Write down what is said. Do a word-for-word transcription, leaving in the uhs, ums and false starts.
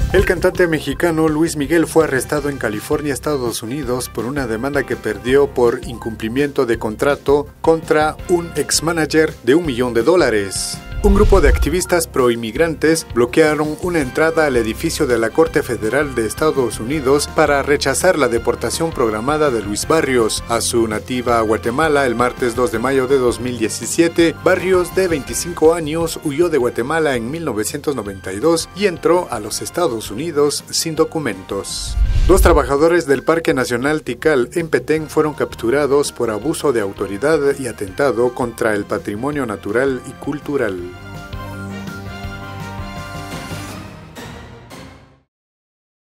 El cantante mexicano Luis Miguel fue arrestado en California, Estados Unidos, por una demanda que perdió por incumplimiento de contrato contra un ex-manager de un millón de dólares. Un grupo de activistas pro-inmigrantes bloquearon una entrada al edificio de la Corte Federal de Estados Unidos para rechazar la deportación programada de Luis Barrios a su nativa Guatemala el martes dos de mayo de dos mil diecisiete. Barrios, de veinticinco años, huyó de Guatemala en mil novecientos noventa y dos y entró a los Estados Unidos sin documentos. Dos trabajadores del Parque Nacional Tikal en Petén fueron capturados por abuso de autoridad y atentado contra el patrimonio natural y cultural.